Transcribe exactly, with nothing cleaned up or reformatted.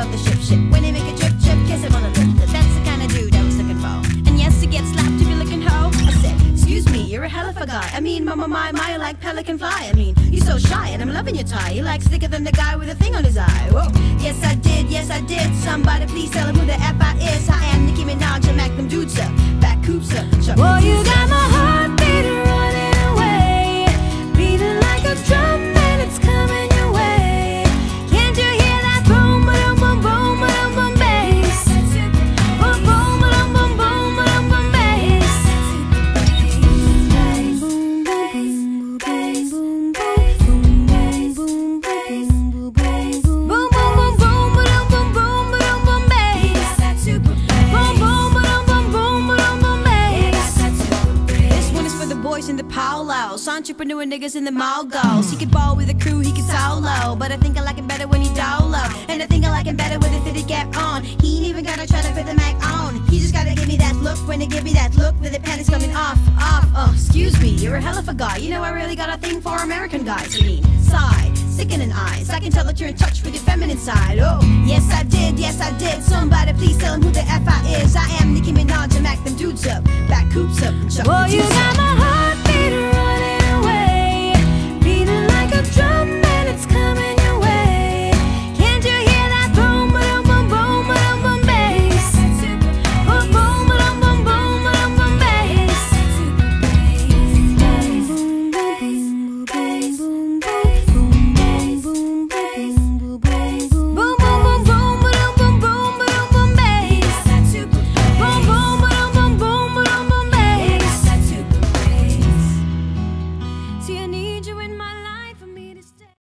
the ship ship. When they make a drip drip, kiss him on the lip. That's the kind of dude I was looking for. And yes, to get slapped if you're looking ho. I said, excuse me, you're a hell of a guy. I mean, mama, my, my, you like pelican fly. I mean, you're so shy and I'm loving your tie. You like slicker than the guy with a thing on his eye. Whoa. Yes, I did, yes, I did. Somebody please tell him who the F I is. I am Nicki Minaj, I mac them dudes up. Back coops up. Well, you got my heart beating, running away, beating like a drum and it's coming your way. Can't you hear that boom, boom, boom, boom, boom, boom, bass? Boom, boom, boom, boom, boom, boom, boom, bass. Boom, boom, boom, bass. Boom, boom, boom, boom, bass. Boom, boom, boom, boom, boom, boom, boom, boom, boom, bass. Boom, boom, boom, boom, boom, boom, boom, bass. This one is for the boys in the powwows, entrepreneur niggas in the mall goals. He could ball with a crew, he could solo, but I think I like it better when he dolo. And I think I like it better with a fitted cap on. He ain't even gotta try to put the Mac on. He just gotta give me that look. When they give me that look, with the panties coming off, off. Oh, excuse me, you're a hell of a guy. You know I really got a thing for American guys. I mean, side, sickening eyes. I can tell that you're in touch with your feminine side. Oh, yes I did, yes I did. Somebody please tell him who the F I is. I am Nicki Minaj, I mac them dudes up. Back coops up. Chuck Well, the you juice